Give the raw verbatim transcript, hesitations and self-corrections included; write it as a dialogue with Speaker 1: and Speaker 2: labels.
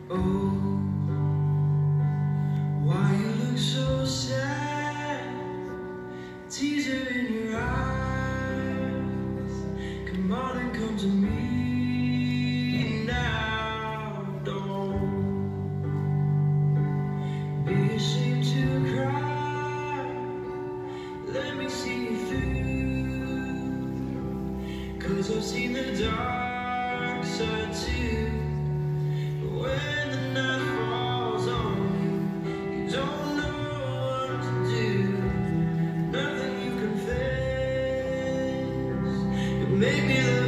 Speaker 1: Oh, why you look so sad? Teaser in your eyes. Come on and come to me now. Don't be ashamed to cry. Let me see you through. 'Cause I've seen the dark side too. When the night falls on you, you don't know what to do. Nothing you confess. You make me the